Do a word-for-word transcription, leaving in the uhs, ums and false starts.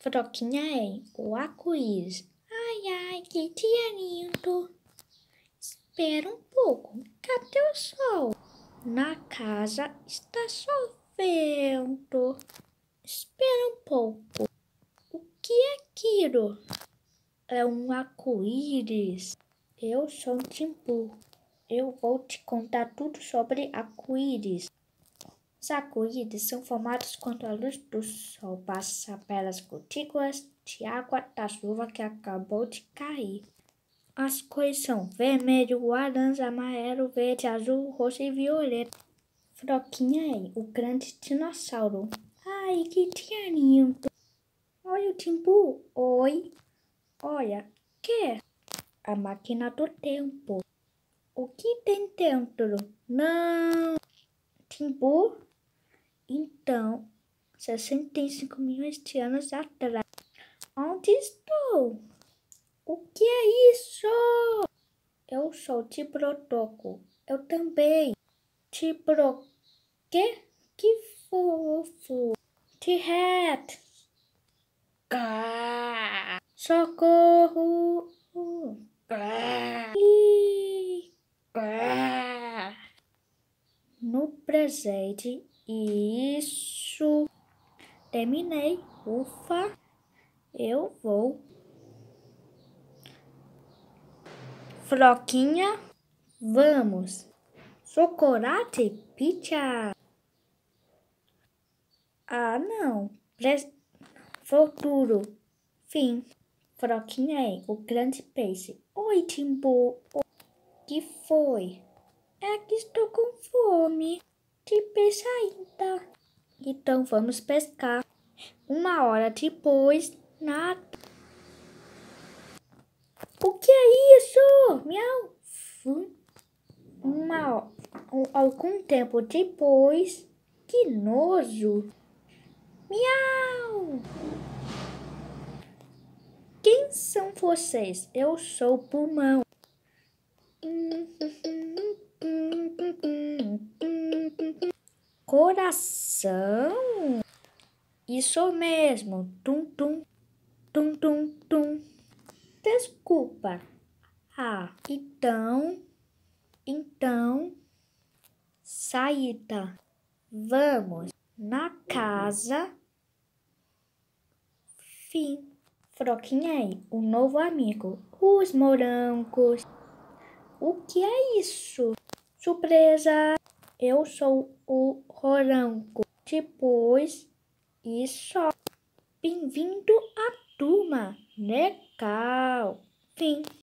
Froquinha é o arco-íris. Ai, ai, que dia lindo. Espera um pouco. Cadê o sol? Na casa está chovendo. Espera um pouco. O que é aquilo? É um arco-íris. Eu sou o Timbu. Eu vou te contar tudo sobre arco-íris. Os arco-íris são formados quando a luz do sol passa pelas gotículas de água da chuva que acabou de cair. As cores são vermelho, laranja, amarelo, verde, azul, roxo e violeta. Froquinha é o grande dinossauro. Ai, que dia lindo! Oi, o Timbu. Oi. Olha, que? A máquina do tempo. O que tem dentro? Não. Timbu? Então, sessenta e cinco milhões de anos atrás. Onde estou? O que é isso? Eu sou Tibrotoco. Eu também. Tibro... Que? Que fofo. T-Rex. Socorro. No presente, isso. Terminei. Ufa. Eu vou. Froquinha, vamos. Chocolate, pizza. Ah, não. Pres... Futuro. Fim. Froquinha é o grande peixe. Oi, Timbu. O que foi? É que estou com fome. De peixe ainda. Então vamos pescar. Uma hora depois, nada. O que é isso? Miau. Uma, um, algum tempo depois, que nojo. Miau. Quem são vocês? Eu sou o pulmão. Coração? Isso mesmo. Tum, tum, tum, tum, tum. Desculpa. Ah, então, então, saída. Vamos na casa. Fim. Froquinha aí, o novo amigo. Os morangos. O que é isso? Surpresa! Eu sou o Rorango. Depois, e só. Bem-vindo à turma. Legal. Fim.